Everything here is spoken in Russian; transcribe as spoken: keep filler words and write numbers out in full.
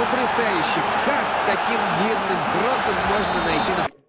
Потрясающе! Как таким длинным кроссом можно найти на...